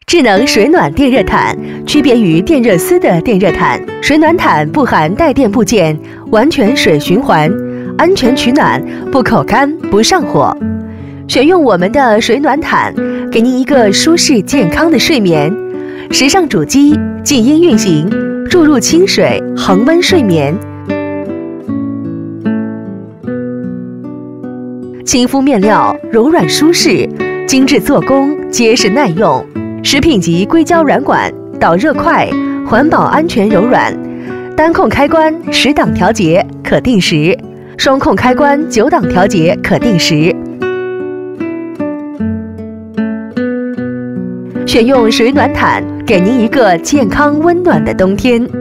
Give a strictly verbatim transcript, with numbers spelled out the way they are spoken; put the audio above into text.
智能水暖电热毯区别于电热丝的电热毯，水暖毯不含带电部件，完全水循环，安全取暖，不口干不上火。选用我们的水暖毯，给您一个舒适健康的睡眠。时尚主机，静音运行，注入清水，恒温睡眠。亲肤面料，柔软舒适，精致做工，结实耐用。食品级硅胶软管，导热快，环保安全柔软。单控开关十档调节，可定时；双控开关九档调节，可定时。选用水暖毯，给您一个健康温暖的冬天。